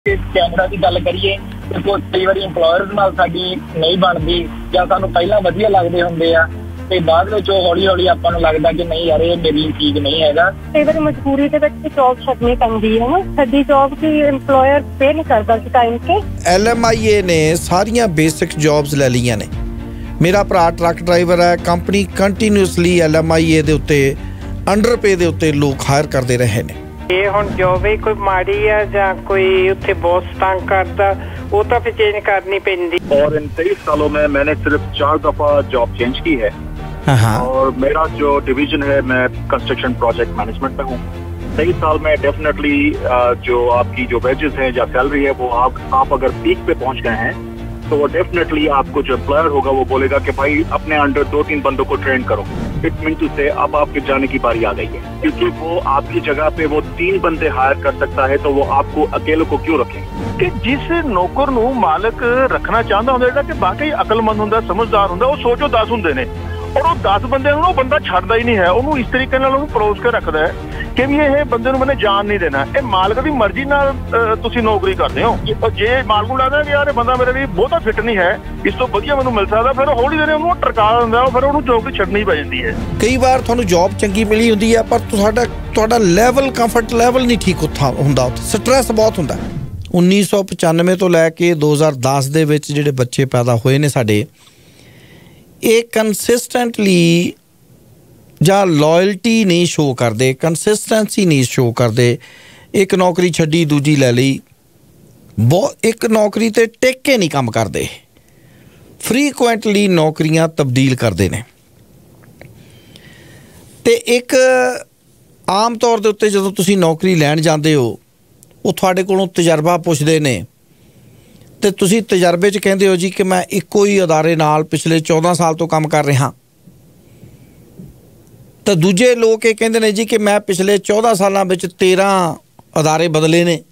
Camera की गल करिए तो कई बार इंपलॉयर्स नाल साडी नहीं बनती या सानू पहला वधिया लगदे हुंदे आ ते बाद विच हौली हौली आपां नूं लगदा कि नहीं यार ये मेरे लिए ठीक नहीं हैगा। कई बार मजबूरी दे विच जॉब छड्डनी पैंदी है ना, साडी जॉब की इंपलॉयर पे नहीं करदा सी टाइम ते। LMIA ने सारियां बेसिक जॉब्स ले लियां ने। मेरा भरा ट्रक ड्राइवर है, कंपनी कंटीन्यूअसली LMIA दे उत्ते अंडर पे दे उत्ते लोग हायर करदे रहे ने। ये हुण जॉब ही कोई माड़ी है जां कोई उत्थे बॉस तंग करदा वो तो फिर चेंज करनी पैंदी। और इन 23 सालों में मैंने सिर्फ 4 दफा जॉब चेंज की है और मेरा जो डिवीजन है मैं कंस्ट्रक्शन प्रोजेक्ट मैनेजमेंट में हूँ। 23 साल में डेफिनेटली जो आपकी जो वेजेस है या सैलरी है वो आप अगर पीक पे पहुंच गए हैं तो वो डेफिनेटली आपको जो एम्प्लॉयर होगा वो बोलेगा कि भाई अपने अंडर 2-3 बंदों को ट्रेन करो। इट मीन टू से अब आपके जाने की बारी आ गई है, क्योंकि वो आपकी जगह पे वो 3 बंदे हायर कर सकता है तो वो आपको अकेले को क्यों रखे। कि जिस नौकर नूं मालक रखना चाहता होंदा कि वाकई अकलमंद होंदा समझदार होंदा वो सोचो 10 होंदे ने और वो 10 बंदे नूं बंदा छड्डदा ही नहीं है, उन्होंने इस तरीके नाल उन्होंने परोस के रखदा है कि भी ये बंदे नूं मैंने जान नहीं देना। ये मालक की मर्जी नाल तुसीं नौकरी करदे हो। जे मालक नूं लगदा कि यार ये बंदा मेरे लिए बहुता फिट नहीं है, इस तो वधिया मैनूं मिल सकदा, फिर हौली देने उन्होंने टरका दिंदा, फिर उन्होंने नौकरी छड्डनी पै जांदी है। कई बार तुहानूं जॉब चंगी मिली हुंदी है पर तुहाडा लेवल कंफर्ट लेवल नहीं ठीक हुंदा, स्ट्रैस बहुत हुंदा। 1995 तो लैके 2010 ਦੇ ਵਿੱਚ ਜਿਹੜੇ ਬੱਚੇ ਪੈਦਾ ਹੋਏ ਨੇ ਸਾਡੇ, ਇਹ ਕੰਸਿਸਟੈਂਟਲੀ ਜਾਂ ਲੋਇਲਟੀ ਨਹੀਂ ਸ਼ੋ ਕਰਦੇ, ਕੰਸਿਸਟੈਂਸੀ ਨਹੀਂ ਸ਼ੋ ਕਰਦੇ। ਇੱਕ ਨੌਕਰੀ ਛੱਡੀ ਦੂਜੀ ਲੈ ਲਈ, ਇੱਕ ਨੌਕਰੀ ਤੇ ਟਿਕ ਕੇ ਨਹੀਂ ਕੰਮ ਕਰਦੇ, ਫਰੀਕੁਐਂਟਲੀ ਨੌਕਰੀਆਂ ਤਬਦੀਲ ਕਰਦੇ ਨੇ। ਤੇ ਇੱਕ ਆਮ ਤੌਰ ਦੇ ਉੱਤੇ ਜਦੋਂ ਤੁਸੀਂ ਨੌਕਰੀ ਲੈਣ ਜਾਂਦੇ ਹੋ ਉਹ ਤੁਹਾਡੇ ਕੋਲੋਂ ਤਜਰਬਾ ਪੁੱਛਦੇ ਨੇ ਤੇ ਤੁਸੀਂ ਤਜਰਬੇ 'ਚ ਕਹਿੰਦੇ ਹੋ ਜੀ ਕਿ ਮੈਂ ਇੱਕੋ ਹੀ ਅਦਾਰੇ ਨਾਲ ਪਿਛਲੇ 14 ਸਾਲ ਤੋਂ ਕੰਮ ਕਰ ਰਿਹਾ। ਤਾਂ ਦੂਜੇ ਲੋਕ ਇਹ ਕਹਿੰਦੇ ਨੇ ਜੀ ਕਿ ਮੈਂ ਪਿਛਲੇ 14 ਸਾਲਾਂ ਵਿੱਚ 13 ਅਦਾਰੇ ਬਦਲੇ ਨੇ।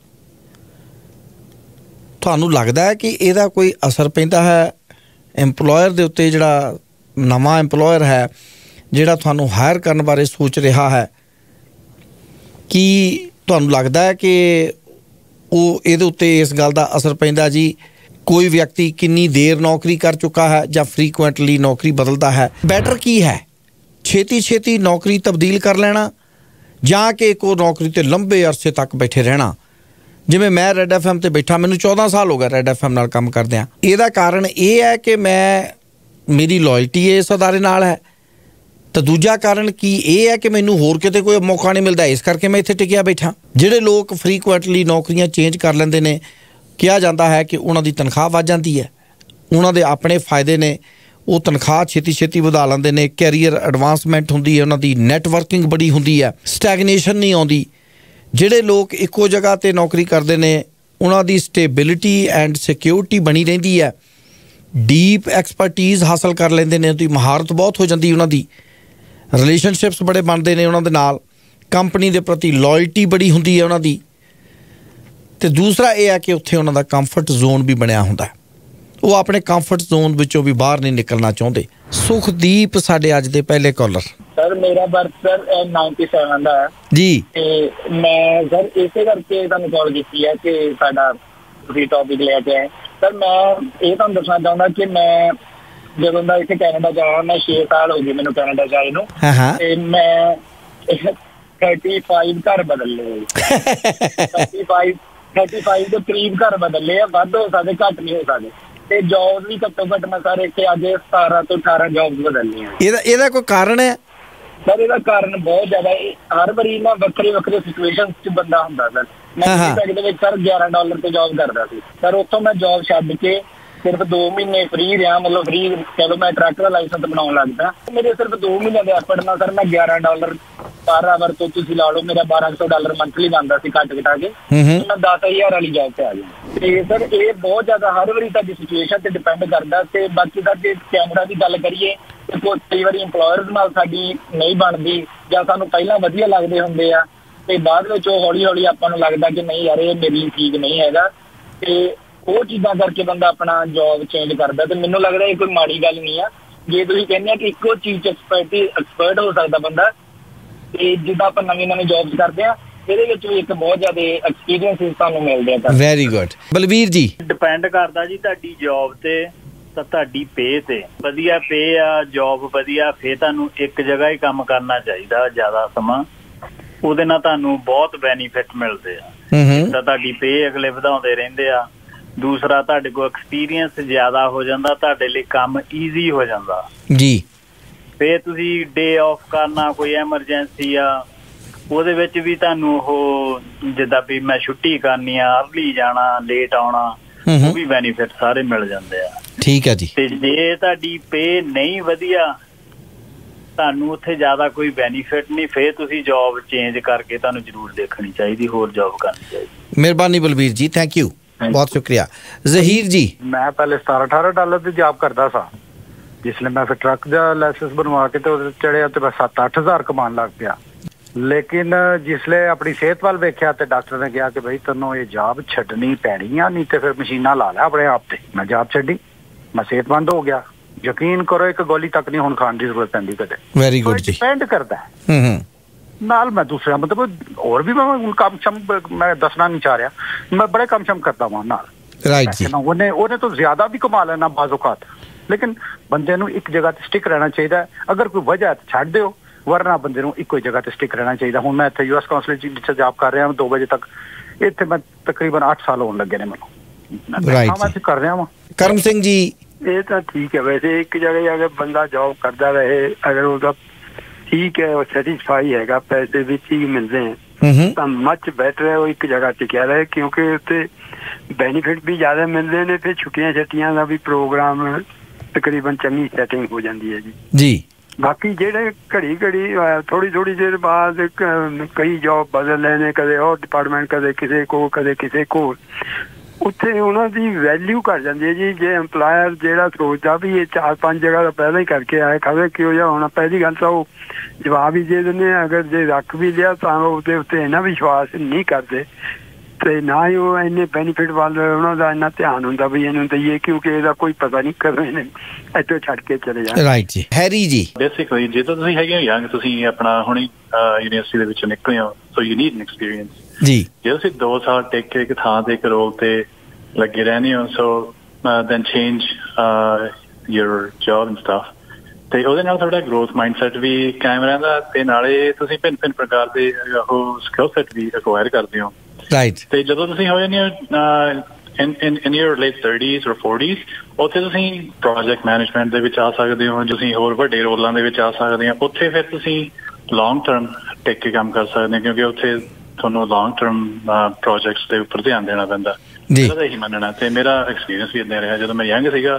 ਤੁਹਾਨੂੰ ਲੱਗਦਾ ਹੈ ਕਿ ਇਹਦਾ ਕੋਈ ਅਸਰ ਪੈਂਦਾ ਹੈ ਐਮਪਲੋਇਰ ਦੇ ਉੱਤੇ? ਜਿਹੜਾ ਨਵਾਂ ਐਮਪਲੋਇਰ ਹੈ ਜਿਹੜਾ ਤੁਹਾਨੂੰ ਹਾਇਰ ਕਰਨ ਬਾਰੇ ਸੋਚ ਰਿਹਾ ਹੈ, ਕੀ ਤੁਹਾਨੂੰ ਲੱਗਦਾ ਹੈ ਕਿ ਉਹ ਇਹਦੇ ਉੱਤੇ ਇਸ ਗੱਲ ਦਾ ਅਸਰ ਪੈਂਦਾ ਜੀ ਕੋਈ ਵਿਅਕਤੀ ਕਿੰਨੀ ਦੇਰ ਨੌਕਰੀ ਕਰ ਚੁੱਕਾ ਹੈ ਜਾਂ ਫਰੀਕੁਐਂਟਲੀ ਨੌਕਰੀ ਬਦਲਦਾ ਹੈ? ਬੈਟਰ ਕੀ ਹੈ, ਛੇਤੀ ਨੌਕਰੀ ਤਬਦੀਲ ਕਰ ਲੈਣਾ ਜਾਂ ਕਿ ਇੱਕੋ ਨੌਕਰੀ 'ਤੇ ਲੰਬੇ ਅਰਸੇ ਤੱਕ ਬੈਠੇ ਰਹਿਣਾ? ਜਿਵੇਂ ਮੈਂ ਰੈੱਡ FM 'ਤੇ ਬੈਠਾ, ਮੈਨੂੰ 14 ਸਾਲ ਹੋ ਗਏ ਰੈੱਡ FM ਨਾਲ ਕੰਮ ਕਰਦਿਆਂ। ਇਹਦਾ ਕਾਰਨ ਇਹ ਹੈ ਕਿ ਮੇਰੀ ਲੋਇਲਟੀ ਇਸ ਅਦਾਰੇ ਨਾਲ ਹੈ। ਤਾਂ ਦੂਜਾ ਕਾਰਨ ਕੀ ਇਹ ਹੈ ਕਿ ਮੈਨੂੰ ਹੋਰ ਕਿਤੇ ਕੋਈ ਮੌਕਾ ਨਹੀਂ ਮਿਲਦਾ, ਇਸ ਕਰਕੇ ਮੈਂ ਇੱਥੇ ਟਿਕਿਆ ਬੈਠਾ। ਜਿਹੜੇ ਲੋਕ ਫਰੀਕੁਐਂਟਲੀ ਨੌਕਰੀਆਂ ਚੇਂਜ ਕਰ ਲੈਂਦੇ ਨੇ, ਕਿਹਾ ਜਾਂਦਾ ਹੈ ਕਿ ਉਹਨਾਂ ਦੀ ਤਨਖਾਹ ਵੱਧ ਜਾਂਦੀ ਹੈ, ਉਹਨਾਂ ਦੇ ਆਪਣੇ ਫਾਇਦੇ ਨੇ, ਉਹ ਤਨਖਾਹ ਛੇਤੀ ਵਧਾ ਲੈਂਦੇ ਨੇ, ਕੈਰੀਅਰ ਐਡਵਾਂਸਮੈਂਟ ਹੁੰਦੀ ਹੈ, ਉਹਨਾਂ ਦੀ ਨੈਟਵਰਕਿੰਗ ਬੜੀ ਹੁੰਦੀ ਹੈ, ਸਟੈਗਨੇਸ਼ਨ ਨਹੀਂ ਆਉਂਦੀ। ਜਿਹੜੇ ਲੋਕ ਇੱਕੋ ਜਗ੍ਹਾ 'ਤੇ ਨੌਕਰੀ ਕਰਦੇ ਨੇ ਉਹਨਾਂ ਦੀ ਸਟੇਬਿਲਿਟੀ ਐਂਡ ਸਿਕਿਉਰਿਟੀ ਬਣੀ ਰਹਿੰਦੀ ਹੈ, ਡੀਪ ਐਕਸਪਰਟੀਜ਼ ਹਾਸਲ ਕਰ ਲੈਂਦੇ ਨੇ, ਉਹਦੀ ਮਹਾਰਤ ਬਹੁਤ ਹੋ ਜਾਂਦੀ ਉਹਨਾਂ ਦੀ, ਰਿਲੇਸ਼ਨਸ਼ਿਪਸ ਬੜੇ ਬਣਦੇ ਨੇ ਉਹਨਾਂ ਦੇ ਨਾਲ, ਕੰਪਨੀ ਦੇ ਪ੍ਰਤੀ ਲੋਇਲਟੀ ਬੜੀ ਹੁੰਦੀ ਹੈ ਉਹਨਾਂ ਦੀ। ਅਤੇ ਦੂਸਰਾ ਇਹ ਹੈ ਕਿ ਉੱਥੇ ਉਹਨਾਂ ਦਾ ਕੰਫਰਟ ਜ਼ੋਨ ਵੀ ਬਣਿਆ ਹੁੰਦਾ, ਉਹ ਆਪਣੇ ਕੰਫਰਟ ਜ਼ੋਨ ਵਿੱਚੋਂ ਵੀ ਬਾਹਰ ਨਹੀਂ ਨਿਕਲਣਾ ਚਾਹੁੰਦੇ। ਸੁਖਦੀਪ ਸਾਡੇ ਅੱਜ ਦੇ ਪਹਿਲੇ ਕਾਲਰ। ਸਰ ਮੇਰਾ ਬਰਥ ਸਰ 97 ਦਾ ਹੈ ਜੀ, ਤੇ ਮੈਂ ਸਰ ਇਸੇ ਕਰਕੇ ਤੁਹਾਨੂੰ ਕਾਲ ਕੀਤੀ ਹੈ ਕਿ ਸਾਡਾ ਤੁਸੀਂ ਟੌਪਿਕ ਲੈ ਕੇ ਆਏ। ਸਰ ਮੈਂ ਇਹ ਤੁਹਾਨੂੰ ਦੱਸਣਾ ਚਾਹੁੰਦਾ ਕਿ ਮੈਂ ਜਦੋਂ ਦਾ ਇੱਥੇ ਕੈਨੇਡਾ 'ਚ ਆਇਆ, ਮੈਂ 6 ਸਾਲ ਹੋ ਗਏ ਮੈਨੂੰ ਕੈਨੇਡਾ 'ਚ ਆਏ ਨੂੰ, ਤੇ ਮੈਂ 35 ਘਰ ਬਦਲ ਲਏ। 35 ਦੇ ਕਰੀਬ ਘਰ ਬਦਲ ਲਏ ਆ, ਵੱਧ ਹੋ ਸਕਦੇ ਘੱਟ ਨਹੀਂ ਹੋ ਸਕਦੇ। ਤੇ ਜੌਬ ਵੀ ਘੱਟੋ ਘੱਟ ਮੈਂ ਸਾਰੇ ਇੱਥੇ ਅੱਜ 17 ਤੋਂ 18 ਜੌਬ ਬਦਲਣੀਆਂ। ਇਹਦਾ ਕੋਈ ਕਾਰਨ ਹੈ? ਸਰ ਇਹਦਾ ਕਾਰਨ ਬਹੁਤ ਜ਼ਿਆਦਾ, ਹਰ ਵਾਰੀ ਨਾ ਵੱਖਰੇ ਸਿਚੁਏਸ਼ਨ 'ਚ ਬੰਦਾ ਹੁੰਦਾ। ਸਰ ਮੈਂ ਦੇ ਵਿੱਚ ਸਰ $11 ਤੇ ਜੌਬ ਕਰਦਾ ਸੀ ਸਰ, ਉੱਥੋਂ ਮੈਂ ਜੌਬ ਛੱਡ ਕੇ ਸਿਰਫ 2 ਮਹੀਨੇ ਫਰੀ ਰਿਹਾ, ਮਤਲਬ ਫਰੀ ਚਲੋ ਮੈਂ ਟਰੱਕ ਦਾ ਲਾਇਸੈਂਸ ਬਣਾਉਣ ਲੱਗਦਾ। ਮੇਰੇ ਸਿਰਫ 2 ਮਹੀਨਿਆਂ ਦੇ ਐਫਰਟ ਨਾਲ ਸਰ ਮੈਂ $11 ਪਰ ਆਵਰ ਤੋਂ ਤੁਸੀਂ ਲਾ ਲਓ ਮੇਰਾ $1200 ਮੰਥਲੀ ਬਣਦਾ ਸੀ ਕੱਟ ਕਟਾ ਕੇ, ਮੈਂ 10,000 ਵਾਲੀ ਜੌਬ ਤੇ ਆ ਗਿਆ। ਤੇ ਸਰ ਇਹ ਬਹੁਤ ਜ਼ਿਆਦਾ ਹਰ ਵਾਰੀ ਤੁਹਾਡੀ ਸਿਚੁਏਸ਼ਨ ਤੇ ਡਿਪੈਂਡ ਕਰਦਾ। ਤੇ ਬਾਕੀ ਸਰ ਜੇ ਕੈਮਰਾ ਦੀ ਗੱਲ ਕਰੀਏ ਤੇ ਕਈ ਵਾਰੀ ਇੰਪਲॉयर्स ਨਾਲ ਸਾਡੀ ਨਹੀਂ ਬਣਦੀ ਜਾਂ ਸਾਨੂੰ ਪਹਿਲਾਂ ਵਧੀਆ ਲੱਗਦੇ ਹੁੰਦੇ ਆ ਤੇ ਬਾਅਦ ਵਿੱਚ ਉਹ ਹੌਲੀ ਹੌਲੀ ਆਪਾਂ ਨੂੰ ਲੱਗਦਾ ਕਿ ਨਹੀਂ ਯਾਰ ਇਹ ਮੇਰੇ ਲਈ ਠੀਕ ਨਹੀਂ ਹੈਗਾ, ਤੇ ਉਹ ਚੀਜ਼ਾਂ ਕਰਕੇ ਬੰਦਾ ਆਪਣਾ ਜੌਬ ਚੇਂਜ ਕਰਦਾ। ਤੇ ਮੈਨੂੰ ਲੱਗਦਾ ਇਹ ਕੋਈ ਮਾੜੀ ਗੱਲ ਨਹੀਂ ਆ ਜੇ ਤੁਸੀਂ ਕਹਿੰਦੇ ਆ ਕਿ ਇੱਕੋ ਚੀਜ਼ 'ਚ ਐਕਸਪਰਟ ਹੋ ਸਕਦਾ ਬੰਦਾ। ਤੇ ਜਿੱਦਾਂ ਆਪਾਂ ਨਵੀਂ ਜੌਬਸ ਕਰਦੇ ਆ ਇਹਦੇ ਵਿੱਚ ਵੀ ਇੱਕ ਬਹੁਤ ਜ਼ਿਆਦਾ ਐਕਸਪੀਰੀਅੰਸ ਤੁਹਾਨੂੰ ਮਿਲਦੇ ਆ। Very good. ਬਲਵੀਰ ਜੀ, ਡਿਪੈਂਡ ਕਰਦਾ ਜੀ ਤੁਹਾਡੀ ਜੌਬ ਤੇ ਤਾਂ ਤੁਹਾਡੀ ਪੇ ਤੇ। ਵਧੀਆ ਪੇ ਆ, ਜੌਬ ਵਧੀਆ, ਫੇਰ ਤੁਹਾਨੂੰ ਇੱਕ ਜਗ੍ਹਾ ਹੀ ਕੰਮ ਕਰਨਾ ਚਾਹੀਦਾ ਜ਼ਿਆਦਾ ਸਮਾਂ, ਉਹਦੇ ਨਾਲ ਤੁਹਾਨੂੰ ਬਹੁਤ ਬੈਨੀਫਿਟ ਮਿਲਦੇ ਆ। ਤਾਂ ਤੁਹਾਡੀ ਪੇ ਅਗਲੇ ਵਧਾਉਂਦੇ ਰਹਿੰਦੇ ਆ, ਦੂਸਰਾ ਤੁਹਾਡੇ ਕੋਲ ਐਕਸਪੀਰੀਅੰਸ ਜ਼ਿਆਦਾ ਹੋ ਜਾਂਦਾ, ਤੁਹਾਡੇ ਲਈ ਕੰਮ ਈਜ਼ੀ ਹੋ ਜਾਂਦਾ ਜੀ। ਫੇਰ ਤੁਸੀਂ ਡੇ ਆਫ ਕਰਨਾ, ਕੋਈ ਐਮਰਜੈਂਸੀ ਆ, ਉਹਦੇ ਵਿੱਚ ਵੀ ਤੁਹਾਨੂੰ ਉਹ ਜਿੱਦਾਂ ਵੀ ਮੈਂ ਛੁੱਟੀ ਕਰਨੀ ਆ, ਅਰਲੀ ਜਾਣਾ, ਲੇਟ ਆਉਣਾ, ਉਹ ਵੀ ਬੈਨੀਫਿਟ ਸਾਰੇ ਮਿਲ ਜਾਂਦੇ ਆ। ਠੀਕ ਹੈ ਜੀ। ਤੇ ਜੇ ਤੁਹਾਡੀ ਪੇ ਨਹੀਂ ਵਧੀਆ, ਤੁਹਾਨੂੰ ਉੱਥੇ ਜ਼ਿਆਦਾ ਕੋਈ ਬੈਨੀਫਿਟ ਨਹੀਂ, ਫੇਰ ਤੁਸੀਂ ਜੌਬ ਚੇਂਜ ਕਰਕੇ ਤੁਹਾਨੂੰ ਜ਼ਰੂਰ ਦੇਖਣੀ ਚਾਹੀਦੀ, ਹੋਰ ਜੌਬ ਕਰਨੀ ਚਾਹੀਦੀ। ਮਿਹਰਬਾਨੀ ਬਲਬੀਰ ਜੀ, ਥੈਂਕ ਯੂ, ਬਹੁਤ ਸ਼ੁਕਰੀਆ। ਜ਼ਹੀਰ ਜੀ, ਮੈਂ ਪਹਿਲੇ $17-18 ਦੀ ਜੌਬ ਕਰਦਾ ਸਾਂ, ਜਿਸਲੇ ਮੈਂ ਫਿਰ ਟਰੱਕ ਦਾ ਲਾਇਸੈਂਸ ਬਣਵਾ ਕੇ ਤੇ ਉਹਦੇ ਚੜਿਆ ਤੇ ਮੈਂ 7-8 ਹਜ਼ਾਰ ਕਮਾਉਣ ਲੱਗ ਪਿਆ। ਲੇਕਿਨ ਜਿਸਲੇ ਆਪਣੀ ਸਿਹਤ ਵੱਲ ਵੇਖਿਆ ਤੇ ਡਾਕਟਰ ਨੇ ਕਿਹਾ ਕਿ ਬਈ ਤੈਨੂੰ ਇਹ ਜੌਬ ਛੱਡਣੀ ਪੈਣੀ ਆ, ਨਹੀਂ ਤੇ ਫਿਰ ਮਸ਼ੀਨਾਂ ਲਾ ਲੈ ਆਪਣੇ ਆਪ ਤੇ। ਮੈਂ ਜੌਬ ਛੱਡੀ, ਮੈਂ ਸਿਹਤਮੰਦ ਹੋ ਗਿਆ। ਯਕੀਨ ਕਰੋ ਇੱਕ ਗੋਲੀ ਤੱਕ ਨਹੀਂ ਹੁਣ ਖਾਣ ਦੀ ਜ਼ਰੂਰਤ ਪੈਂਦੀ ਕਦੇ। ਵੈਰੀ ਗੁੱਡ ਜੀ। ਡਿਪੈਂਡ ਕਰਦਾ ਨਾਲ ਮੈਂ ਦੂਸਰਾ ਮਤਲਬ ਹੋਰ ਵੀ ਮੈਂ ਕੰਮ ਸ਼ਮ ਮੈਂ ਦੱਸਣਾ ਨਹੀਂ ਚਾਹ ਰਿਹਾ, ਮੈਂ ਬੜੇ ਕੰਮ ਸ਼ਮ ਕਰਦਾ ਵਾਂ ਨਾਲ। ਰਾਈਟ ਜੀ। ਉਹਨੇ ਤੋਂ ਜ਼ਿਆਦਾ ਵੀ ਕਮਾ ਲੈਣਾ ਬਾਜ਼ ਔਕਾਤ, ਲੇਕਿਨ ਬੰਦੇ ਨੂੰ ਇੱਕ ਜਗ੍ਹਾ ਤੇ ਸਟਿਕ ਰਹਿਣਾ ਚਾਹੀਦਾ। ਅਗਰ ਕੋਈ ਵਜ੍ਹਾ ਤੇ ਛੱਡ ਦਿਓ, ਵਰਨਾ ਬੰਦੇ ਨੂੰ ਇੱਕੋ ਹੀ ਜਗ੍ਹਾ ਤੇ ਸਟਿਕ ਰਹਿਣਾ ਚਾਹੀਦਾ। ਹੁਣ ਮੈਂ ਇੱਥੇ US ਕੌਂਸਲੇਟ ਚ ਜੌਬ ਕਰ ਰਿਹਾ 2 ਵਜੇ ਤੱਕ, ਇੱਥੇ ਮੈਂ ਤਕਰੀਬਨ 8 ਸਾਲ ਹੋਣ ਲੱਗੇ ਨੇ ਮੈਨੂੰ। ਮੈਂ ਕਰ ਰਿਹਾ ਵਾਂ। ਕਰਮ ਸਿੰਘ ਜੀ, ਇਹ ਤਾਂ ਠੀਕ ਹੈ, ਵੈਸੇ ਇੱਕ ਜਗ੍ਹਾ ਜਾ ਕੇ ਬੰਦਾ ਜੌਬ ਕਰਦਾ ਰਹੇ, ਅਗਰ ਉਹਦਾ ਠੀਕ ਹੈ, ਉਹ ਸੈਟਿਸਫਾਈ ਹੈਗਾ, ਪੈਸੇ ਵਿੱਚ ਹੀ ਮਿਲਦੇ ਹੈ ਤਾਂ ਮੱਚ ਬੈਟਰ ਹੈ ਉਹ ਇੱਕ ਜਗ੍ਹਾ ਟਿਕਿਆ ਰਹੇ, ਕਿਉਂਕਿ ਉੱਥੇ ਬੈਨੀਫਿਟ ਵੀ ਜ਼ਿਆਦਾ ਮਿਲਦੇ ਨੇ। ਫਿਰ ਛੁੱਟੀਆਂ ਛੱਟੀਆਂ ਦਾ ਵੀ ਪ੍ਰੋਗਰਾਮ ਤਕਰੀਬਨ ਚੰਗੀ ਸੈਟਿੰਗ ਹੋ ਜਾਂਦੀ ਹੈ ਜੀ। ਬਾਕੀ ਜਿਹੜੇ ਘੜੀ ਥੋੜੀ ਦੇਰ ਬਾਅਦ ਕਈ ਜੌਬ ਬਦਲ ਰਹੇ ਨੇ, ਕਦੇ ਉਹ ਡਿਪਾਰਟਮੈਂਟ, ਕਦੇ ਕਿਸੇ ਕੋਲ, ਕਦੇ ਕਿਸੇ ਕੋਲ, ਉੱਥੇ ਉਹਨਾਂ ਦੀ ਵੈਲਿਊ ਘੱਟ ਜਾਂਦੀ ਹੈ ਜੀ। ਜੇ ਐਮਪਲਾਇਰ ਜਿਹੜਾ ਸੋਚਦਾ ਵੀ ਇਹ 4-5 ਜਗ੍ਹਾ ਦਾ ਪਹਿਲਾਂ ਹੀ ਕਰਕੇ ਆਏ, ਖਬਰ ਕਿਹੋ ਜਿਹਾ ਹੋਣਾ, ਪਹਿਲੀ ਗੱਲ ਤਾਂ ਉਹ ਜਵਾਬ ਹੀ ਦੇ ਦਿੰਦੇ ਆ। ਅਗਰ ਜੇ ਰੱਖ ਵੀ ਲਿਆ ਤਾਂ ਉਹਦੇ ਉੱਤੇ ਇੰਨਾ ਵਿਸ਼ਵਾਸ ਨਹੀਂ ਕਰਦੇ ਤੇ ਨਾ ਹੀ ਉਹ ਇੰਨੇ ਬੈਨੀਫਿਟ ਵੱਲ ਉਹਨਾਂ ਦਾ ਇੰਨਾ ਧਿਆਨ ਹੁੰਦਾ ਵੀ ਇਹਨੂੰ ਦਈਏ, ਕਿਉਂਕਿ ਇਹਦਾ ਕੋਈ ਪਤਾ ਨਹੀਂ ਕਦੋਂ ਇਹਨੇ ਇੱਥੋਂ ਛੱਡ ਕੇ ਚਲੇ ਜਾਣਾ। ਰਾਈਟ ਜੀ। ਹੈਰੀ ਜੀ, ਬੇਸਿਕਲੀ ਜੇ ਤਾਂ ਤੁਸੀਂ ਹੈਗੇ ਹੋ ਯੰਗ, ਤੁਸੀਂ ਆਪਣਾ ਹੁਣੀ ਯੂਨੀਵਰਸਿਟੀ ਦੇ ਵਿੱਚੋਂ ਨਿਕਲੇ ਹੋ, so you need an experience ਜੀ। ਜੇ ਤੁਸੀਂ 2 ਸਾਲ ਟਿਕ ਕੇ ਇੱਕ ਥਾਂ ਤੇ ਇੱਕ ਰੋਲ ਤੇ ਲੱਗੇ ਰਹਿੰਦੇ ਹੋ, so then change your job and stuff, ਤੇ ਉਹਦੇ ਨਾਲ ਤੁਹਾਡਾ ਗਰੋਥ ਮਾਈਂਡਸੈਟ ਵੀ ਕਾਇਮ ਰਹਿੰਦਾ, ਤੇ ਨਾਲੇ ਤੁਸੀਂ ਭਿੰਨ ਪ੍ਰਕਾਰ ਦੇ ਉਹ ਸਕਿੱਲ ਸੈਟ ਵੀ ਅਕਵਾਇਰ ਕਰਦੇ ਹੋ। ਰਾਈਟ। ਤੇ ਜਦੋਂ ਤੁਸੀਂ ਹੋ ਜਾਂਦੇ ਹੋ in your late 30s or 40s, ਉੱਥੇ ਤੁਸੀਂ ਪ੍ਰੋਜੈਕਟ ਮੈਨੇਜਮੈਂਟ ਦੇ ਵਿੱਚ ਆ ਸਕਦੇ ਹੋ, ਤੁਸੀਂ ਹੋਰ ਵੱਡੇ ਰੋਲਾਂ ਦੇ ਵਿੱਚ ਆ ਸਕਦੇ ਹੋ। ਉੱਥੇ ਫਿਰ ਤੁਸੀਂ ਲੌਂਗ ਟਰਮ ਟਿਕ ਕੇ ਕੰਮ ਕਰ ਸਕਦੇ ਹੋ, ਕਿਉਂਕਿ ਉੱਥੇ ਤੁਹਾਨੂੰ ਲੌਂਗ ਟਰਮ ਪ੍ਰੋਜੈਕਟਸ ਦੇ ਉੱਪਰ ਧਿਆਨ ਦੇਣਾ ਪੈਂਦਾ। ਮੇਰਾ ਤਾਂ ਇਹੀ ਮੰਨਣਾ, ਤੇ ਮੇਰਾ ਐਕਸਪੀਰੀਅੰਸ ਵੀ ਇੱਦਾਂ ਰਿਹਾ। ਜਦੋਂ ਮੈਂ ਯੰਗ ਸੀਗਾ,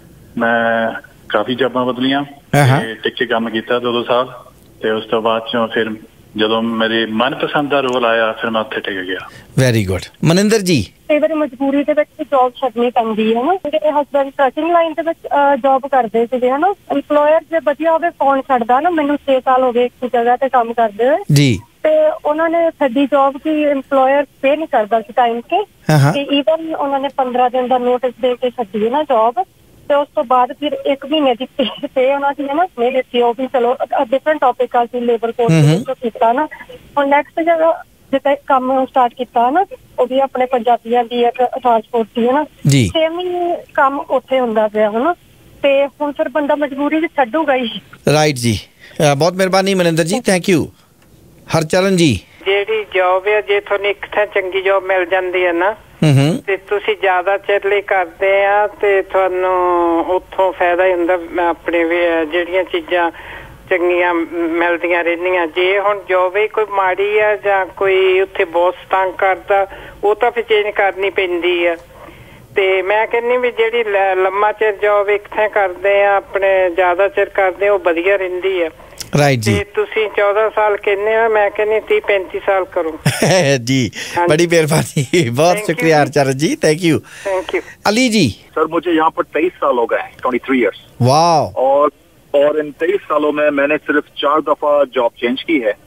ਮੈਂ ਕਾਫੀ ਜੌਬਾਂ ਬਦਲੀਆਂ ਤੇ ਟਿਕ ਕੇ ਕੰਮ ਕੀਤਾ 2 ਸਾਲ, ਤੇ ਉਸ ਤੋਂ ਬਾਅਦ ਚੋਂ ਫਿਰ ਜਦੋਂ ਮੇਰੇ ਮਨਪਸੰਦ ਦਾ ਰੋਲ ਆਇਆ, ਫਿਰ ਮੈਂ ਉੱਥੇ ਟਿਕ ਗਿਆ। Very good. ਮਨਿੰਦਰ ਜੀ, ਕਈ ਵਾਰੀ ਮਜਬੂਰੀ ਦੇ ਵਿੱਚ ਜੌਬ ਛੱਡਣੀ ਪੈਂਦੀ ਹੈ ਨਾ। ਮੇਰੇ ਹਸਬੈਂਡ ਟਰਕਿੰਗ ਲਾਈਨ ਦੇ ਵਿੱਚ ਜੌਬ ਕਰਦੇ ਸੀਗੇ ਹਨਾ। ਇੰਪਲੋਇਰ ਜੇ ਵਧੀਆ ਹੋਵੇ ਫੋਨ ਛੱਡਦਾ ਨਾ। ਮੈਨੂੰ 6 ਸਾਲ ਹੋ ਗਏ ਇੱਕ ਜਗ੍ਹਾ ਤੇ ਕੰਮ ਕਰਦੇ ਹੋਏ ਜੀ, ਤੇ ਉਹਨਾਂ ਨੇ ਛੱਡੀ ਜੌਬ ਕਿ ਇੰਪਲੋਇਰ ਪੇ ਨਹੀਂ ਕਰਦਾ ਸੀ ਟਾਈਮ ਤੇ ਈਵਨ ਉਹਨਾਂ ਨੇ 15 ਦਿਨ ਦਾ ਨੋਟਿਸ ਦੇ ਕੇ ਛੱਡੀ ਨਾ ਜੌਬ। ਤੇ ਉਸ ਤੋਂ ਬਾਅਦ ਫਿਰ 1 ਮਹੀਨੇ ਦੀ ਪੇ ਉਹਨਾਂ ਦੀ ਨਾ ਨਹੀਂ ਦਿੱਤੀ। ਉਹ ਵੀ ਚਲੋ ਡਿਫਰੈਂਟ ਟੌਪਿਕ ਆ ਸੀ, ਲੇਬਰ ਕੋਡ ਕੀਤਾ ਨਾ। ਹੁਣ ਨੈਕਸਟ ਜਗ੍ਹਾ ਜਿੱਦਾਂ ਕੰਮ ਸਟਾਰਟ ਕੀਤਾ ਨਾ, ਉਹ ਵੀ ਆਪਣੇ ਪੰਜਾਬੀਆਂ ਦੀ ਇੱਕ ਟਰਾਂਸਪੋਰਟ ਦੀ ਹੈ ਨਾ, ਸੇਮ ਹੀ ਕੰਮ ਉੱਥੇ ਹੁੰਦਾ ਪਿਆ ਹਨਾ। ਤੇ ਹੁਣ ਫਿਰ ਬੰਦਾ ਮਜਬੂਰੀ ਚ ਛੱਡੂਗਾ ਹੀ। ਰਾਈਟ ਜੀ, ਬਹੁਤ ਮਿਹਰਬਾਨੀ ਮਨਿੰਦਰ ਜੀ, ਥੈਂਕ ਯੂ। ਹਰਚਰਨ ਜੀ, ਜਿਹੜੀ ਜੌਬ ਹੈ, ਜੇ ਤੁਹਾਨੂੰ ਇੱਕ ਥਾਂ ਚੰਗੀ ਜੌਬ ਮਿਲ ਜਾਂਦੀ ਹੈ ਨਾ, ਤੇ ਤੁਸੀਂ ਜ਼ਿਆਦਾ ਚਿਰ ਲਈ ਕਰਦੇ ਆ, ਤੇ ਤੁਹਾਨੂੰ ਉੱਥੋਂ ਫਾਇਦਾ ਹੀ ਹੁੰਦਾ। ਆਪਣੇ ਜਿਹੜੀਆਂ ਚੀਜ਼ਾਂ ਚੰਗੀਆਂ ਮਿਲਦੀਆਂ ਰਹਿੰਦੀਆਂ। ਜੇ ਹੁਣ ਜੌਬ ਹੀ ਕੋਈ ਮਾੜੀ ਆ ਜਾਂ ਕੋਈ ਉੱਥੇ ਬੌਸ ਤੰਗ ਕਰਦਾ, ਉਹ ਤਾਂ ਫਿਰ ਚੇਂਜ ਕਰਨੀ ਪੈਂਦੀ ਆ। ਤੇ ਮੈਂ ਕਹਿੰਦੀ ਵੀ ਜਿਹੜੀ ਲੰਮਾ ਚਿਰ ਜੌਬ ਇੱਕ ਥਾਂ ਕਰਦੇ ਆ, ਆਪਣੇ ਜ਼ਿਆਦਾ ਚਿਰ ਕਰਦੇ, ਉਹ ਵਧੀਆ ਰਹਿੰਦੀ ਆ। ਰਾਈਟ ਜੀ। ਤੁਸੀਂ 14 ਸਾਲ ਕਹਿੰਦੇ ਹੋ, मैं कहनी 30-35 साल करूं जी। बड़ी मेहरबानी, बहुत शुक्रिया Harcharan ji, thank you. Ali ji, sir मुझे यहाँ पर 23 साल हो गए, 23 ईयर्स। वाह। और इन 23 सालों में मैंने सिर्फ 4 दफा जॉब चेंज की है।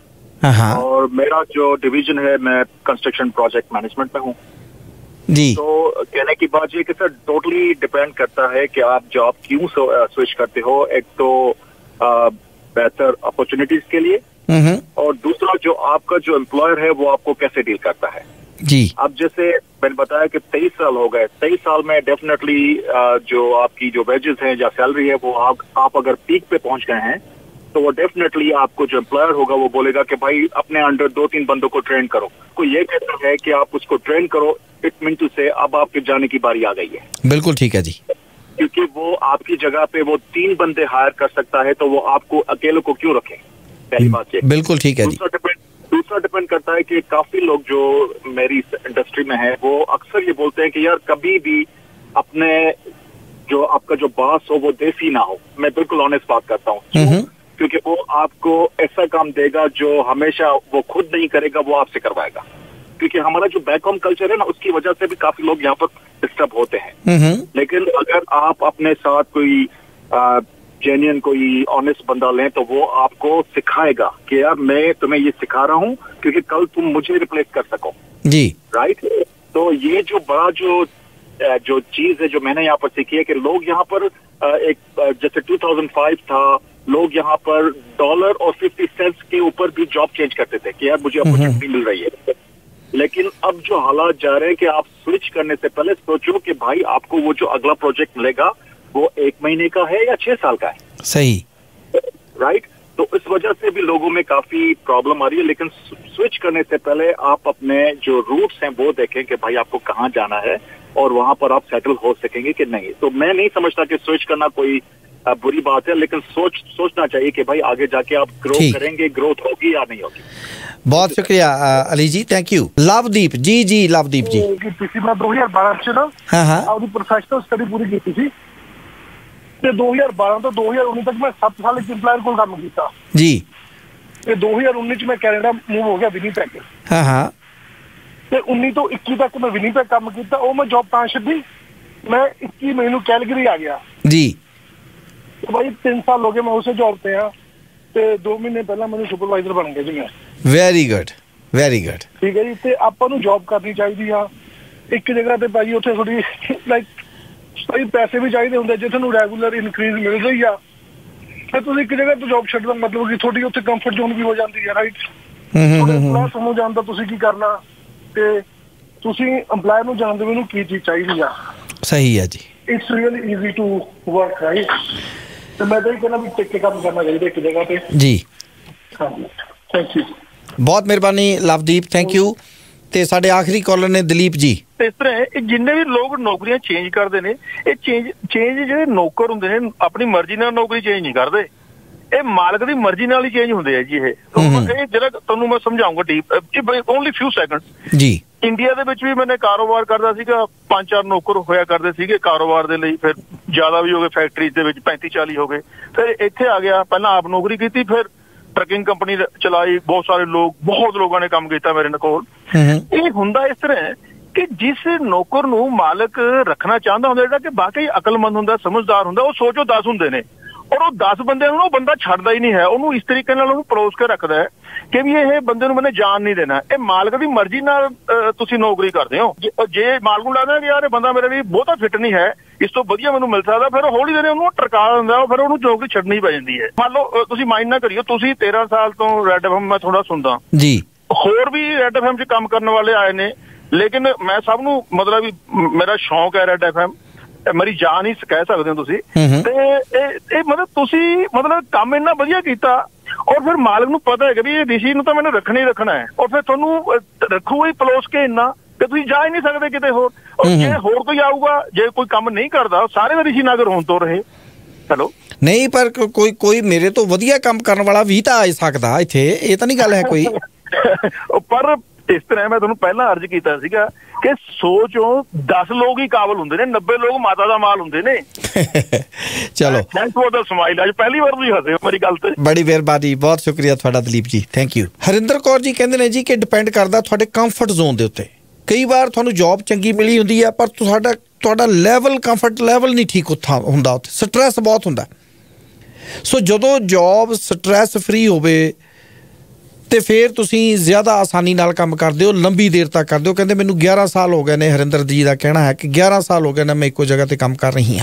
और मेरा जो डिवीजन है, मैं कंस्ट्रक्शन प्रोजेक्ट मैनेजमेंट में हूँ जी। तो कहने की बात ये कि सर टोटली डिपेंड करता है कि आप जॉब क्यों स्विच करते हो। एक तो बेहतर अपॉर्चुनिटीज के लिए और दूसरा जो आपका जो एम्प्लॉयर है वो आपको कैसे डील करता है जी। अब जैसे मैंने बताया कि 23 साल हो गए, 23 साल में डेफिनेटली जो आपकी जो वेजेस हैं या सैलरी है वो आप अगर पीक पे पहुंच गए हैं तो वो डेफिनेटली आपको जो एम्प्लॉयर होगा वो बोलेगा कि भाई अपने अंडर 2-3 बंदों को ट्रेन करो। कोई ये कहता है कि आप उसको ट्रेन करो, इट मीन टू से अब आपके जाने की बारी आ गई है। बिल्कुल ठीक है जी, क्योंकि वो आपकी जगह पे वो 3 बंदे हायर कर सकता है, तो वो आपको अकेले को क्यों रखे? पहली बात ये। बिल्कुल ठीक है जी। दूसरा डिपेंड करता है कि काफी लोग जो मेरी इंडस्ट्री में है वो अक्सर ये बोलते हैं कि यार कभी भी अपने जो आपका जो बॉस हो वो देसी ना हो। मैं बिल्कुल ऑनेस्ट बात करता हूँ, क्योंकि वो आपको ऐसा काम देगा जो हमेशा वो खुद नहीं करेगा, वो आपसे करवाएगा। क्योंकि हमारा जो बैक होम कल्चर है ना, उसकी वजह से भी काफी लोग यहाँ पर डिस्टर्ब होते हैं। लेकिन अगर आप अपने साथ कोई जेन्युइन कोई ऑनेस्ट बंदा लें तो वो आपको सिखाएगा कि यार मैं तुम्हें ये सिखा रहा हूँ क्योंकि कल तुम मुझे रिप्लेस कर सको जी, राइट। तो ये जो बड़ा जो चीज है जो मैंने यहाँ पर सीखी है कि लोग यहाँ पर एक जैसे 2005 था, लोग यहाँ पर $1 और 50 सेंट्स के ऊपर भी जॉब चेंज करते थे कि यार मुझे अपॉर्चुनिटी मिल रही है। लेकिन अब जो हालात जा रहे हैं कि आप स्विच करने से पहले सोचो कि भाई आपको वो जो अगला प्रोजेक्ट मिलेगा वो 1 महीने का है या 6 साल का है। सही, राइट। तो इस वजह से भी लोगों में काफी प्रॉब्लम आ रही है। लेकिन स्विच करने से पहले आप अपने जो रूट्स हैं वो देखें कि भाई आपको कहाँ जाना है और वहां पर आप सेटल हो सकेंगे कि नहीं। तो मैं नहीं समझता कि स्विच करना कोई बुरी बात है, लेकिन सोचना चाहिए कि भाई आगे जाके आप ग्रो करेंगे, ग्रोथ होगी या नहीं होगी। बहुत शुक्रिया अली जी, थैंक यू। लवदीप जी, जी लवदीप जी। मैं 2012 ਚ ਨਾ ਆਪਣੀ ਪ੍ਰੋਫੈਸ਼ਨਲ ਸਟੱਡੀ ਪੂਰੀ ਕੀਤੀ ਸੀ ਤੇ 2012 ਤੋਂ 2019 ਤੱਕ ਮੈਂ 7 ਸਾਲ ਇੱਕ ਇੰਪਲਾਇਰ ਕੋਲ ਕੰਮ ਕੀਤਾ ਜੀ। ਤੇ 2019 ਚ ਮੈਂ ਕੈਨੇਡਾ ਮੂਵ ਹੋ ਗਿਆ ਵਿਨੀਪੈਗ। ਤੇ 19 ਤੋਂ 21 ਤੱਕ ਮੈਂ ਵਿਨੀਪੈਗ ਕੰਮ ਕੀਤਾ। ਉਹ ਮੈਂ ਜੌਬ ਤਾਂ ਛੱਡੀ, ਮੈਂ 21 ਮਈ ਨੂੰ ਕੈਲਗਰੀ ਆ ਗਿਆ ਜੀ। ਤੇ ਭਾਈ 3 ਸਾਲ ਹੋ ਗਏ ਮੈਂ ਉਸੇ ਜੌਬ ਤੇ ਆ ਤੇ 2 ਮਹੀਨੇ ਪਹਿਲਾਂ ਮੈਨੂੰ ਸੁਪਰਵਾਈਜ਼ਰ ਬਣ ਗਿਆ ਜੀ ਮੈਂ। Very good, very good. ਠੀਕ ਹੈ ਜੀ। ਤੇ ਆਪਾਂ ਨੂੰ ਜੌਬ ਕਰਨੀ ਚਾਹੀਦੀ ਆ ਇੱਕ ਜਗ੍ਹਾ ਤੇ ਭਾਈ, ਉੱਥੇ ਥੋੜੀ ਲਾਈਕ ਸਹੀ ਪੈਸੇ ਵੀ ਚਾਹੀਦੇ ਹੁੰਦੇ ਜੇ ਤੁਹਾਨੂੰ ਰੈਗੂਲਰ ਇਨਕਰੀਜ਼ ਮਿਲ ਰਹੀ ਆ ਤੇ ਤੁਸੀਂ ਇੱਕ ਜਗ੍ਹਾ ਤੋਂ ਜੌਬ ਛੱਡਣ ਦਾ ਮਤਲਬ ਕਿ ਤੁਹਾਡੀ ਉੱਥੇ ਕੰਫਰਟ ਜ਼ੋਨ ਵੀ ਹੋ ਜਾਂਦੀ ਹੈ, ਰਾਈਟ। ਥੋੜਾ ਸਮਝ ਜਾਂਦਾ ਤੁਸੀਂ ਕੀ ਕਰਨਾ ਤੇ ਤੁਸੀਂ ਅੰਪਲਾਇਰ ਨੂੰ ਜਾਣਦੇ ਹੋ ਇਹਨੂੰ ਕੀ ਚੀਜ਼ ਚਾਹੀਦੀ ਆ। ਸਹੀ ਹੈ ਜੀ। It's really easy to work, right. ਤੇ ਮੈਂ ਤਾਂ ਇਹ ਕਹਿੰਦਾ ਵੀ ਟਿਕ ਕੇ ਕੰਮ ਕਰਨਾ ਚਾਹੀਦਾ ਇੱਕ ਜਗ੍ਹਾ ਤੇ ਜੀ। ਹਾਂਜੀ, ਥੈਂਕ ਯੂ। ਬਹੁਤ ਮਿਹਰਬਾਨੀ ਲਵਦੀਪ, ਥੈਂਕ ਯੂ। ਤੇ ਸਾਡੇ ਆਖਰੀ ਕਾਲਰ ਨੇ ਦਲੀਪ ਜੀ। ਇਸ ਤਰ੍ਹਾਂ ਜਿੰਨੇ ਵੀ ਲੋਕ ਨੌਕਰੀਆਂ ਚੇਂਜ ਕਰਦੇ ਨੇ, ਇਹ ਚੇਂਜ ਜਿਹੜੇ ਨੌਕਰ ਹੁੰਦੇ ਨੇ ਆਪਣੀ ਮਰਜ਼ੀ ਨਾਲ ਨੌਕਰੀ ਚੇਂਜ ਨਹੀਂ ਕਰਦੇ, ਇਹ ਮਾਲਕ ਦੀ ਮਰਜ਼ੀ ਨਾਲ ਹੀ ਚੇਂਜ ਹੁੰਦੇ ਆ ਜੀ। ਇਹ ਜਿਹੜਾ ਤੁਹਾਨੂੰ ਮੈਂ ਸਮਝਾਉਂਗਾ ਡੀਪ, ਓਨਲੀ ਫਿਊ ਸੈਕਿੰਡਸ ਜੀ। ਇੰਡੀਆ ਦੇ ਵਿੱਚ ਵੀ ਮੈਨੇ ਕਾਰੋਬਾਰ ਕਰਦਾ ਸੀਗਾ, 5-4 ਨੌਕਰ ਹੋਇਆ ਕਰਦੇ ਸੀਗੇ ਕਾਰੋਬਾਰ ਦੇ ਲਈ, ਫਿਰ ਜ਼ਿਆਦਾ ਵੀ ਹੋ ਗਏ, ਫੈਕਟਰੀਜ਼ ਦੇ ਵਿੱਚ 35-40 ਹੋ ਗਏ। ਫਿਰ ਇੱਥੇ ਆ ਗਿਆ, ਪਹਿਲਾਂ ਆਪ ਨੌਕਰੀ ਕੀਤੀ, ਫਿਰ ਟਰਕਿੰਗ ਕੰਪਨੀ ਚਲਾਈ, ਬਹੁਤ ਸਾਰੇ ਬਹੁਤ ਲੋਕਾਂ ਨੇ ਕੰਮ ਕੀਤਾ ਮੇਰੇ ਕੋਲ। ਇਹ ਹੁੰਦਾ ਇਸ ਤਰ੍ਹਾਂ ਕਿ ਜਿਸ ਨੌਕਰ ਨੂੰ ਮਾਲਕ ਰੱਖਣਾ ਚਾਹੁੰਦਾ ਹੁੰਦਾ, ਜਿਹੜਾ ਕਿ ਵਾਕਈ ਅਕਲਮੰਦ ਹੁੰਦਾ, ਸਮਝਦਾਰ ਹੁੰਦਾ, ਉਹ ਸੋਚੋ 10 ਹੁੰਦੇ ਨੇ ਔਰ ਉਹ 10 ਬੰਦਿਆਂ ਨੂੰ ਉਹ ਬੰਦਾ ਛੱਡਦਾ ਹੀ ਨਹੀਂ ਹੈ। ਉਹਨੂੰ ਇਸ ਤਰੀਕੇ ਨਾਲ ਉਹਨੂੰ ਪਰੋਸ ਕੇ ਰੱਖਦਾ ਹੈ ਕਿ ਵੀ ਇਹ ਬੰਦੇ ਨੂੰ ਮੈਨੇ ਜਾਣ ਨਹੀਂ ਦੇਣਾ। ਇਹ ਮਾਲਕ ਦੀ ਮਰਜ਼ੀ ਨਾਲ ਤੁਸੀਂ ਨੌਕਰੀ ਕਰਦੇ ਹੋ। ਜੇ ਮਾਲਕ ਨੂੰ ਲੱਗਦਾ ਕਿ ਯਾਰ ਇਹ ਬੰਦਾ ਮੇਰੇ ਲਈ ਬਹੁਤਾ ਫਿੱਟ ਨਹੀਂ ਹੈ, ਇਸ ਤੋਂ ਵਧੀਆ ਮੈਨੂੰ ਮਿਲ ਸਕਦਾ, ਫਿਰ ਹੌਲੀ ਦੇਰ ਉਹਨੂੰ ਟਰਕਾ ਦਿੰਦਾ, ਫਿਰ ਉਹਨੂੰ ਨੌਕਰੀ ਛੱਡਣੀ ਪੈ ਜਾਂਦੀ ਹੈ। ਮੰਨ ਲਓ ਤੁਸੀਂ ਮਾਈਂਡ ਨਾ ਕਰਿਓ, ਤੁਸੀਂ 13 ਸਾਲ ਤੋਂ ਰੈਡ ਐਫਐਮ ਮੈਂ ਥੋੜਾ ਸੁਣਦਾ ਜੀ, ਹੋਰ ਵੀ ਰੈਡ ਐਫਐਮ 'ਚ ਕੰਮ ਕਰਨ ਵਾਲੇ ਆਏ ਨੇ, ਲੇਕਿਨ ਮੈਂ ਸਭ ਨੂੰ ਮਤਲਬ ਵੀ ਮੇਰਾ ਸ਼ੌਂਕ ਹੈ ਰੈਡ ਐਫਐਮ, ਮੇਰੀ ਜਾਨ ਹੀ ਕਹਿ ਸਕਦੇ ਹੋ ਤੁਸੀਂ। ਤੇ ਇਹ ਮਤਲਬ ਤੁਸੀਂ ਮਤਲਬ ਕੰਮ ਇੰਨਾ ਵਧੀਆ ਕੀਤਾ ਔਰ ਫਿਰ ਮਾਲਕ ਨੂੰ ਪਤਾ ਹੈ ਕਿ ਵੀ ਇਹ ਰਿਸ਼ੀ ਨੂੰ ਤਾਂ ਮੈਨੂੰ ਰੱਖਣਾ ਹੀ ਰੱਖਣਾ ਹੈ, ਔਰ ਫਿਰ ਤੁਹਾਨੂੰ ਰੱਖੂਗਾ ਹੀ ਪਲੋਸ ਕੇ ਇੰਨਾ ਕਿ ਤੁਸੀਂ ਜਾ ਹੀ ਨਹੀਂ ਸਕਦੇ ਕਿਤੇ ਹੋਰ। ਔਰ ਜੇ ਹੋਰ ਕੋਈ ਆਊਗਾ, ਜੇ ਕੋਈ ਕੰਮ ਨਹੀਂ ਕਰਦਾ, ਸਾਰੇ ਦਾ ਰਿਸ਼ੀ ਨਾਗਰ ਹੋਣ ਤੋਂ ਰਹੇ। ਹੈਲੋ ਨਹੀਂ, ਪਰ ਕੋਈ ਮੇਰੇ ਤੋਂ ਵਧੀਆ ਕੰਮ ਕਰਨ ਵਾਲਾ ਵੀ ਤਾਂ ਆ ਸਕਦਾ ਇੱਥੇ, ਇਹ ਤਾਂ ਨਹੀਂ ਗੱਲ ਹੈ ਕੋਈ। ਪਰ ਇਸ ਤਰ੍ਹਾਂ ਮੈਂ ਤੁਹਾਨੂੰ ਪਹਿਲਾਂ ਅਰਜ਼ ਕੀਤਾ ਸੀਗਾ ਕਿ ਸੋਚੋ 10 ਲੋਕ ਹੀ ਕਾਬਲ ਹੁੰਦੇ ਨੇ, 90 ਲੋਕ ਮਾਤਾ ਦਾ ਮਾਲ ਹੁੰਦੇ ਨੇ। ਚਲੋ ਥੈਂਕ ਫॉर द ਸਮਾਈਲ। ਅੱਜ ਪਹਿਲੀ ਵਾਰ ਤੁਸੀਂ ਹੱਸੇ ਮੇਰੀ ਗੱਲ ਤੇ। ਬੜੀ ਮਿਹਰਬਾਨੀ, ਬਹੁਤ ਸ਼ੁਕਰੀਆ ਤੁਹਾਡਾ ਦਲੀਪ ਜੀ, ਥੈਂਕ ਯੂ। ਹਰਿੰਦਰ ਕੌਰ ਜੀ ਕਹਿੰਦੇ ਨੇ ਜੀ ਕਿ ਡਿਪੈਂਡ ਕਰਦਾ ਤੁਹਾਡੇ ਕੰਫਰਟ ਜ਼ੋਨ ਦੇ ਉੱਤੇ। ਕਈ ਵਾਰ ਤੁਹਾਨੂੰ ਜੌਬ ਚੰਗੀ ਮਿਲੀ ਹੁੰਦੀ ਹੈ ਪਰ ਤੁਹਾਡਾ ਲੈਵਲ, ਕੰਫਰਟ ਲੈਵਲ ਨਹੀਂ ਠੀਕ ਹੁੰਦਾ, ਉੱਥੇ ਸਟਰੈਸ ਬਹੁਤ ਹੁੰਦਾ। ਸੋ ਜਦੋਂ ਜੌਬ ਸਟਰੈਸ ਫਰੀ ਹੋਵੇ ਤੇ ਫਿਰ ਤੁਸੀਂ ਜ਼ਿਆਦਾ ਆਸਾਨੀ ਨਾਲ ਕੰਮ ਕਰਦੇ ਹੋ, ਲੰਬੀ ਦੇਰ ਤੱਕ ਕਰਦੇ ਹੋ। ਕਹਿੰਦੇ ਮੈਨੂੰ 11 ਸਾਲ ਹੋ ਗਏ ਨੇ, ਹਰਿੰਦਰ ਜੀ ਦਾ ਕਹਿਣਾ ਹੈ ਕਿ 11 ਸਾਲ ਹੋ ਗਏ ਨੇ ਮੈਂ ਇੱਕੋ ਜਗ੍ਹਾ ਤੇ ਕੰਮ ਕਰ ਰਹੀ ਹਾਂ।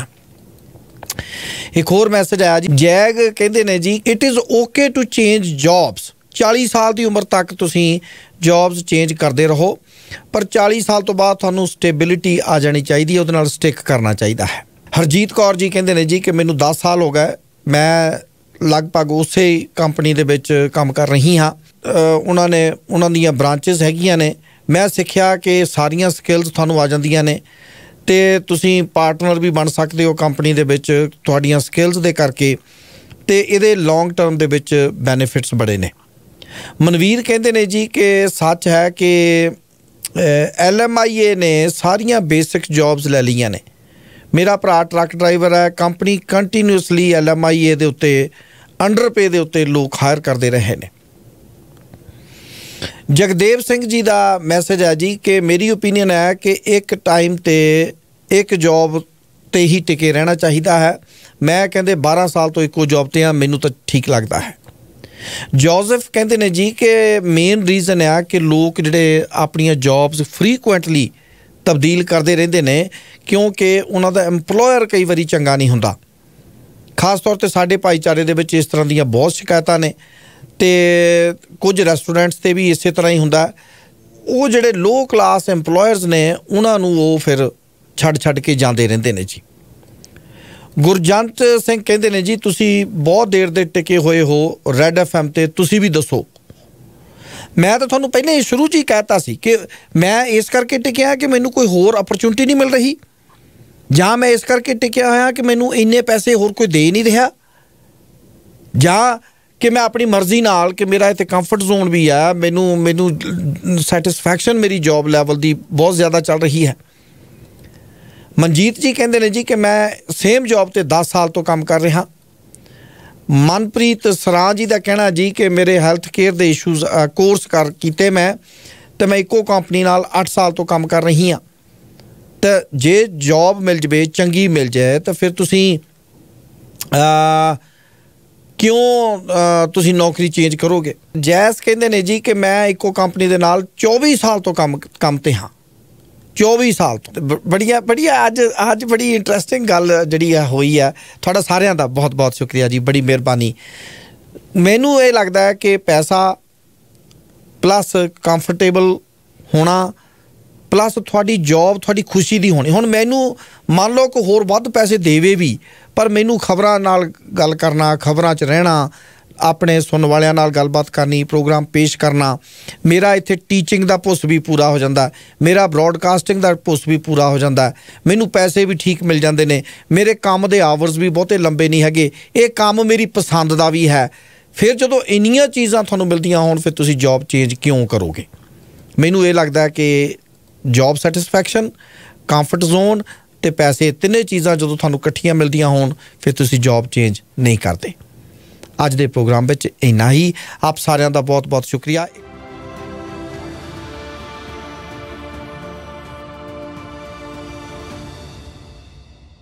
ਇੱਕ ਹੋਰ ਮੈਸੇਜ ਆਇਆ ਜੀ, ਜੈਗ ਕਹਿੰਦੇ ਨੇ ਜੀ it is okay to change jobs 40 ਸਾਲ ਦੀ ਉਮਰ ਤੱਕ ਤੁਸੀਂ ਜੌਬਸ ਚੇਂਜ ਕਰਦੇ ਰਹੋ, ਪਰ 40 ਸਾਲ ਤੋਂ ਬਾਅਦ ਤੁਹਾਨੂੰ ਸਟੇਬਿਲਿਟੀ ਆ ਜਾਣੀ ਚਾਹੀਦੀ ਹੈ, ਉਹਦੇ ਨਾਲ ਸਟਿਕ ਕਰਨਾ ਚਾਹੀਦਾ ਹੈ। ਹਰਜੀਤ ਕੌਰ ਜੀ ਕਹਿੰਦੇ ਨੇ ਜੀ ਕਿ ਮੈਨੂੰ 10 ਸਾਲ ਹੋ ਗਏ, ਮੈਂ ਲਗਭਗ ਉਸੇ ਕੰਪਨੀ ਦੇ ਵਿੱਚ ਕੰਮ ਕਰ ਰਹੀ ਹਾਂ। ਉਹਨਾਂ ਦੀਆਂ ਬ੍ਰਾਂਚਿਸ ਹੈਗੀਆਂ ਨੇ। ਮੈਂ ਸਿੱਖਿਆ ਕਿ ਸਾਰੀਆਂ ਸਕਿੱਲਸ ਤੁਹਾਨੂੰ ਆ ਜਾਂਦੀਆਂ ਨੇ ਅਤੇ ਤੁਸੀਂ ਪਾਰਟਨਰ ਵੀ ਬਣ ਸਕਦੇ ਹੋ ਕੰਪਨੀ ਦੇ ਵਿੱਚ ਤੁਹਾਡੀਆਂ ਸਕਿੱਲਸ ਦੇ ਕਰਕੇ, ਅਤੇ ਇਹਦੇ ਲੌਂਗ ਟਰਮ ਦੇ ਵਿੱਚ ਬੈਨੀਫਿਟਸ ਬੜੇ ਨੇ। ਮਨਵੀਰ ਕਹਿੰਦੇ ਨੇ ਜੀ ਕਿ ਸੱਚ ਹੈ ਕਿ LMIA ਨੇ ਸਾਰੀਆਂ ਬੇਸਿਕ ਜੌਬਸ ਲੈ ਲਈਆਂ ਨੇ। ਮੇਰਾ ਭਰਾ ਟਰੱਕ ਡਰਾਈਵਰ ਹੈ, ਕੰਪਨੀ ਕੰਟੀਨਿਊਸਲੀ LMIA ਦੇ ਉੱਤੇ ਅੰਡਰ ਪੇ ਦੇ ਉੱਤੇ ਲੋਕ ਹਾਇਰ ਕਰਦੇ ਰਹੇ ਨੇ। ਜਗਦੇਵ ਸਿੰਘ ਜੀ ਦਾ ਮੈਸੇਜ ਹੈ ਜੀ ਕਿ ਮੇਰੀ ਓਪੀਨੀਅਨ ਹੈ ਕਿ ਇੱਕ ਟਾਈਮ 'ਤੇ ਇੱਕ ਜੌਬ 'ਤੇ ਹੀ ਟਿਕੇ ਰਹਿਣਾ ਚਾਹੀਦਾ ਹੈ। ਮੈਂ ਕਹਿੰਦੇ 12 ਸਾਲ ਤੋਂ ਇੱਕੋ ਜੌਬ 'ਤੇ ਹਾਂ, ਮੈਨੂੰ ਤਾਂ ਠੀਕ ਲੱਗਦਾ ਹੈ। ਜੋਜ਼ਫ ਕਹਿੰਦੇ ਨੇ ਜੀ ਕਿ ਮੇਨ ਰੀਜ਼ਨ ਆ ਕਿ ਲੋਕ ਜਿਹੜੇ ਆਪਣੀਆਂ ਜੌਬਸ ਫਰੀਕੁਐਂਟਲੀ ਤਬਦੀਲ ਕਰਦੇ ਰਹਿੰਦੇ ਨੇ ਕਿਉਂਕਿ ਉਹਨਾਂ ਦਾ ਐਮਪਲੋਇਰ ਕਈ ਵਾਰੀ ਚੰਗਾ ਨਹੀਂ ਹੁੰਦਾ। ਖਾਸ ਤੌਰ 'ਤੇ ਸਾਡੇ ਭਾਈਚਾਰੇ ਦੇ ਵਿੱਚ ਇਸ ਤਰ੍ਹਾਂ ਦੀਆਂ ਬਹੁਤ ਸ਼ਿਕਾਇਤਾਂ ਨੇ ਅਤੇ ਕੁਝ ਰੈਸਟੋਰੈਂਟਸ 'ਤੇ ਵੀ ਇਸੇ ਤਰ੍ਹਾਂ ਹੀ ਹੁੰਦਾ। ਉਹ ਜਿਹੜੇ ਲੋ ਕਲਾਸ ਐਮਪਲੋਇਰਸ ਨੇ ਉਹਨਾਂ ਨੂੰ ਉਹ ਫਿਰ ਛੱਡ ਕੇ ਜਾਂਦੇ ਰਹਿੰਦੇ ਨੇ ਜੀ। ਗੁਰਜੰਟ ਸਿੰਘ ਕਹਿੰਦੇ ਨੇ ਜੀ ਤੁਸੀਂ ਬਹੁਤ ਦੇਰ ਦੇ ਟਿਕੇ ਹੋਏ ਹੋ ਰੈਡ FM 'ਤੇ, ਤੁਸੀਂ ਵੀ ਦੱਸੋ। ਮੈਂ ਤਾਂ ਤੁਹਾਨੂੰ ਪਹਿਲਾਂ ਹੀ ਸ਼ੁਰੂ 'ਚ ਹੀ ਕਹਿਤਾ ਸੀ ਕਿ ਮੈਂ ਇਸ ਕਰਕੇ ਟਿਕਿਆ ਕਿ ਮੈਨੂੰ ਕੋਈ ਹੋਰ ਅਪਰਚੁਨਿਟੀ ਨਹੀਂ ਮਿਲ ਰਹੀ, ਜਾਂ ਮੈਂ ਇਸ ਕਰਕੇ ਟਿਕਿਆ ਹੋਇਆ ਕਿ ਮੈਨੂੰ ਇੰਨੇ ਪੈਸੇ ਹੋਰ ਕੋਈ ਦੇ ਨਹੀਂ ਰਿਹਾ, ਜਾਂ ਕਿ ਮੈਂ ਆਪਣੀ ਮਰਜ਼ੀ ਨਾਲ ਕਿ ਮੇਰਾ ਇੱਥੇ ਕੰਫਰਟ ਜ਼ੋਨ ਵੀ ਆ, ਮੈਨੂੰ ਸੈਟਿਸਫੈਕਸ਼ਨ ਮੇਰੀ ਜੌਬ ਲੈਵਲ ਦੀ ਬਹੁਤ ਜ਼ਿਆਦਾ ਚੱਲ ਰਹੀ ਹੈ। ਮਨਜੀਤ ਜੀ ਕਹਿੰਦੇ ਨੇ ਜੀ ਕਿ ਮੈਂ ਸੇਮ ਜੌਬ 'ਤੇ 10 ਸਾਲ ਤੋਂ ਕੰਮ ਕਰ ਰਿਹਾ। ਮਨਪ੍ਰੀਤ ਸਰਾਂ ਜੀ ਦਾ ਕਹਿਣਾ ਜੀ ਕਿ ਮੇਰੇ ਹੈਲਥ ਕੇਅਰ ਦੇ ਇਸ਼ੂਜ਼ ਕੋਰਸ ਕੀਤੇ ਮੈਂ, ਅਤੇ ਮੈਂ ਇੱਕੋ ਕੰਪਨੀ ਨਾਲ 8 ਸਾਲ ਤੋਂ ਕੰਮ ਕਰ ਰਹੀ ਹਾਂ। ਤਾਂ ਜੇ ਜੌਬ ਮਿਲ ਜਾਵੇ, ਚੰਗੀ ਮਿਲ ਜਾਏ, ਤਾਂ ਫਿਰ ਤੁਸੀਂ ਕਿਉਂ ਤੁਸੀਂ ਨੌਕਰੀ ਚੇਂਜ ਕਰੋਗੇ। ਜੈਸ ਕਹਿੰਦੇ ਨੇ ਜੀ ਕਿ ਮੈਂ ਇੱਕੋ ਕੰਪਨੀ ਦੇ ਨਾਲ 24 ਸਾਲ ਤੋਂ ਕੰਮ 'ਤੇ ਹਾਂ, 24 ਸਾਲ ਤੋਂ। ਬੜੀਆ ਅੱਜ ਬੜੀ ਇੰਟਰਸਟਿੰਗ ਗੱਲ ਜਿਹੜੀ ਆ ਹੋਈ ਆ। ਤੁਹਾਡਾ ਸਾਰਿਆਂ ਦਾ ਬਹੁਤ ਬਹੁਤ ਸ਼ੁਕਰੀਆ ਜੀ, ਬੜੀ ਮਿਹਰਬਾਨੀ। ਮੈਨੂੰ ਇਹ ਲੱਗਦਾ ਹੈ ਕਿ ਪੈਸਾ ਪਲੱਸ ਕੰਫਰਟੇਬਲ ਹੋਣਾ ਪਲੱਸ ਤੁਹਾਡੀ ਜੌਬ ਤੁਹਾਡੀ ਖੁਸ਼ੀ ਦੀ ਹੋਣੀ। ਹੁਣ ਮੈਨੂੰ ਮੰਨ ਲਓ ਕਿ ਹੋਰ ਵੱਧ ਪੈਸੇ ਦੇਵੇ ਵੀ, ਪਰ ਮੈਨੂੰ ਖਬਰਾਂ ਨਾਲ ਗੱਲ ਕਰਨਾ, ਖਬਰਾਂ 'ਚ ਰਹਿਣਾ, ਆਪਣੇ ਸੁਣਨ ਵਾਲਿਆਂ ਨਾਲ ਗੱਲਬਾਤ ਕਰਨੀ, ਪ੍ਰੋਗਰਾਮ ਪੇਸ਼ ਕਰਨਾ, ਮੇਰਾ ਇੱਥੇ ਟੀਚਿੰਗ ਦਾ ਭੁੱਸ ਵੀ ਪੂਰਾ ਹੋ ਜਾਂਦਾ, ਮੇਰਾ ਬਰੋਡਕਾਸਟਿੰਗ ਦਾ ਭੁੱਸ ਵੀ ਪੂਰਾ ਹੋ ਜਾਂਦਾ, ਮੈਨੂੰ ਪੈਸੇ ਵੀ ਠੀਕ ਮਿਲ ਜਾਂਦੇ ਨੇ, ਮੇਰੇ ਕੰਮ ਦੇ ਆਵਰਸ ਵੀ ਬਹੁਤੇ ਲੰਬੇ ਨਹੀਂ ਹੈਗੇ, ਇਹ ਕੰਮ ਮੇਰੀ ਪਸੰਦ ਦਾ ਵੀ ਹੈ। ਫਿਰ ਜਦੋਂ ਇੰਨੀਆਂ ਚੀਜ਼ਾਂ ਤੁਹਾਨੂੰ ਮਿਲਦੀਆਂ ਹੋਣ, ਫਿਰ ਤੁਸੀਂ ਜੌਬ ਚੇਂਜ ਕਿਉਂ ਕਰੋਗੇ। ਮੈਨੂੰ ਇਹ ਲੱਗਦਾ ਕਿ ਜੌਬ ਸੈਟਿਸਫੈਕਸ਼ਨ, ਕੰਫਰਟ ਜ਼ੋਨ ਅਤੇ ਪੈਸੇ, ਤਿੰਨੇ ਚੀਜ਼ਾਂ ਜਦੋਂ ਤੁਹਾਨੂੰ ਇਕੱਠੀਆਂ ਮਿਲਦੀਆਂ ਹੋਣ, ਫਿਰ ਤੁਸੀਂ ਜੌਬ ਚੇਂਜ ਨਹੀਂ ਕਰਦੇ। ਅੱਜ ਦੇ ਪ੍ਰੋਗਰਾਮ ਵਿੱਚ ਇੰਨਾ ਹੀ। ਆਪ ਸਾਰਿਆਂ ਦਾ ਬਹੁਤ ਬਹੁਤ ਸ਼ੁਕਰੀਆ।